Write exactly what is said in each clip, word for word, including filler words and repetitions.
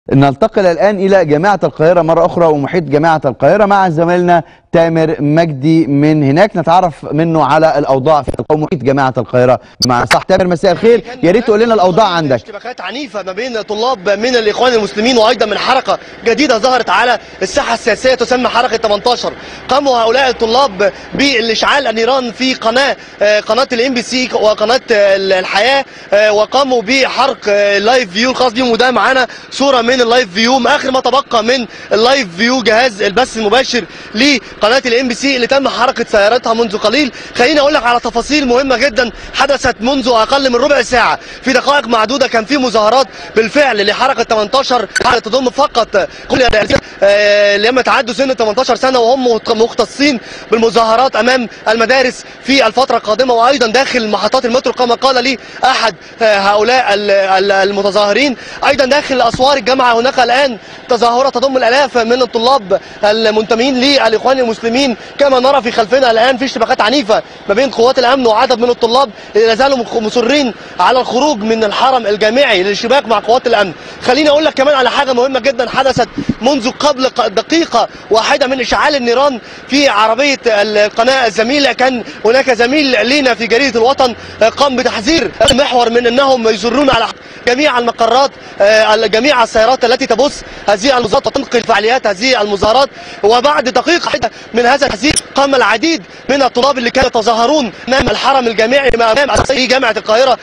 ننتقل الآن إلى جامعة القاهرة مرة أخرى ومحيط جامعة القاهرة مع زميلنا تامر مجدي من هناك، نتعرف منه على الأوضاع في محيط جامعة القاهرة. مع صح تامر، مساء الخير، يا ريت تقول لنا الأوضاع عندك. اشتباكات عنيفة ما بين طلاب من الإخوان المسلمين وأيضا من حركة جديدة ظهرت على الساحة السياسية تسمى حركة ثمانية عشر. قاموا هؤلاء الطلاب بالإشعال النيران في قناة قناة الام بي سي وقناة الحياة، وقاموا بحرق اللايف فيو الخاص بهم، وده معانا صورة من اللايف فيو، اخر ما تبقى من اللايف فيو جهاز البث المباشر لقناه الام بي سي اللي تم حركه سيارتها منذ قليل. خليني اقول لك على تفاصيل مهمه جدا حدثت منذ اقل من ربع ساعه. في دقائق معدوده كان في مظاهرات بالفعل لحركه ثمانية عشر تضم فقط كل اللي هم تعدوا سن ثمانية عشر سنه وهم مختصين بالمظاهرات امام المدارس في الفتره القادمه، وايضا داخل محطات المترو كما قال لي احد هؤلاء المتظاهرين. ايضا داخل اسوار الجامعه هناك الان تظاهره تضم الالاف من الطلاب المنتمين للاخوان المسلمين. كما نرى في خلفنا الان في اشتباكات عنيفه ما بين قوات الامن وعدد من الطلاب اللي لا زالوا مصرين على الخروج من الحرم الجامعي للاشتباك مع قوات الامن. خليني اقول لك كمان على حاجه مهمه جدا حدثت منذ قبل دقيقه واحده من اشعال النيران في عربيه القناه الزميل. كان هناك زميل لينا في جريده الوطن قام بتحذير المحور من انهم يصرون على جميع المقرات جميع السيارات التي تبث هذه المظاهرات وتنقل فعاليات هذه المظاهرات. وبعد دقيقه واحده من هذا التحذير قام العديد من الطلاب اللي كانوا يتظاهرون امام الحرم الجامعي امام جامعه القاهره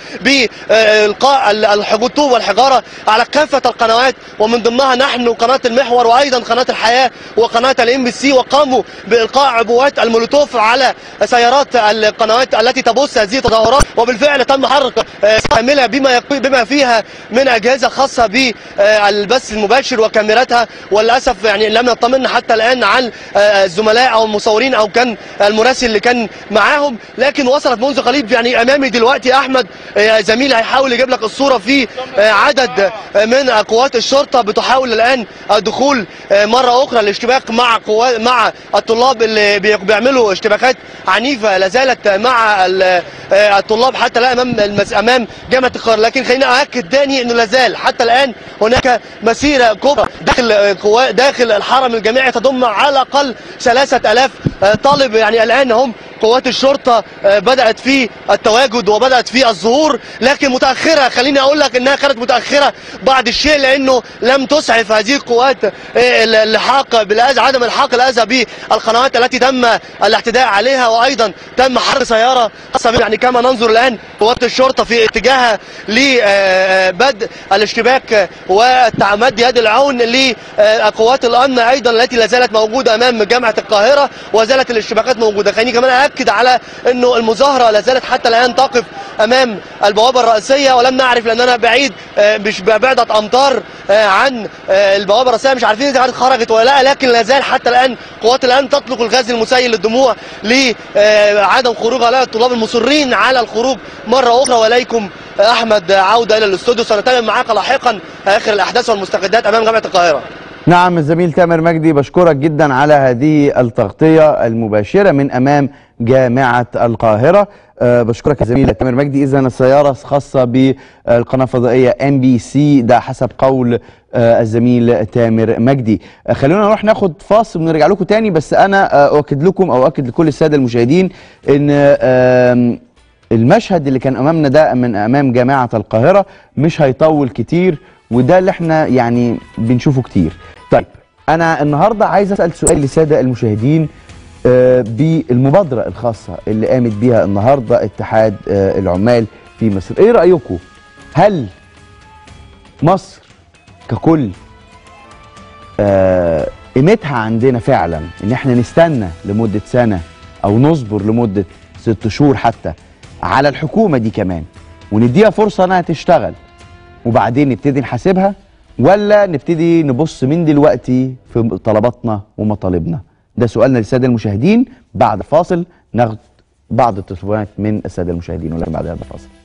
بالقاء الطوب والحجاره على كافه القنوات، ومن ضمنها نحن قناه المحور وايضا قناه الحياه وقناه الام بي سي، وقاموا بالقاء عبوات المولوتوف على سيارات القنوات التي تبث هذه التظاهرات. وبالفعل تم حرق كامله بما بما فيها من اجهزه خاصه بالبث المباشر وكاميراتها. وللاسف يعني لم نطمن حتى الان عن الزملاء او المصورين او كان المراسل اللي كان معاهم، لكن وصلت منذ قليل يعني امامي دلوقتي احمد زميلي هيحاول يجيب لك الصوره في عدد من قوات الشرطه بتحاول الان الدخول مره اخرى للاشتباك مع قوات مع الطلاب اللي بيعملوا اشتباكات عنيفه لا زالت مع الطلاب حتى لا امام امام جامعه القاهره. لكن خلينا اكد تاني انه لا زال حتى الان هناك مسيره كبرى داخل داخل الحرم الجامعي تضم على الاقل ثلاثة آلاف طالب. يعني الان هم قوات الشرطه بدات في التواجد وبدات في الظهور، لكن متاخره. خليني اقول لك انها كانت متاخره بعض الشيء لانه لم تسعف هذه القوات اللحاق بالاذى عدم الحاق الاذى بالقنوات التي تم الاعتداء عليها، وايضا تم حرق سياره خاصه. يعني كما ننظر الان قوات الشرطه في اتجاهها لبدء الاشتباك ومد يد العون لقوات الامن ايضا التي لا زالت موجوده امام جامعه القاهره وزالت الاشتباكات موجوده. خليني كمان اكد على انه المظاهره لا زالت حتى الان تقف امام البوابه الرئيسيه، ولم نعرف لاننا بعيد مش بعدة امتار عن البوابه الرئيسيه، مش عارفين اذا كانت خرجت ولا لا. لكن لا زال حتى الان قوات الامن تطلق الغاز المسيل للدموع لعدم خروج هؤلاء الطلاب المصرين على الخروج مره اخرى. واليكم احمد عوده الى الاستوديو، سنتابع معاك لاحقا اخر الاحداث والمستجدات امام جامعه القاهره. نعم الزميل تامر مجدي، بشكرك جدا على هذه التغطيه المباشره من امام جامعه القاهره. أه بشكرك يا زميل تامر مجدي. اذا السياره خاصه بالقناه الفضائيه ام بي سي، ده حسب قول أه الزميل تامر مجدي. أه خلونا نروح ناخد فاصل ونرجع لكم تاني، بس انا اؤكد لكم او اؤكد لكل الساده المشاهدين ان أه المشهد اللي كان امامنا ده من امام جامعه القاهره مش هيطول كتير، وده اللي احنا يعني بنشوفه كتير. طيب انا النهارده عايز اسال سؤال للساده المشاهدين آه بالمبادره الخاصه اللي قامت بيها النهارده اتحاد آه العمال في مصر. ايه رايكم؟ هل مصر ككل آه قيمتها عندنا فعلا ان احنا نستنى لمده سنه او نصبر لمده ست شهور حتى على الحكومه دي كمان ونديها فرصه انها تشتغل وبعدين نبتدي نحاسبها، ولا نبتدي نبص من دلوقتي في طلباتنا ومطالبنا؟ ده سؤالنا للساده المشاهدين. بعد فاصل ناخد بعض التليفونات من الساده المشاهدين، ولكن بعد هذا الفاصل.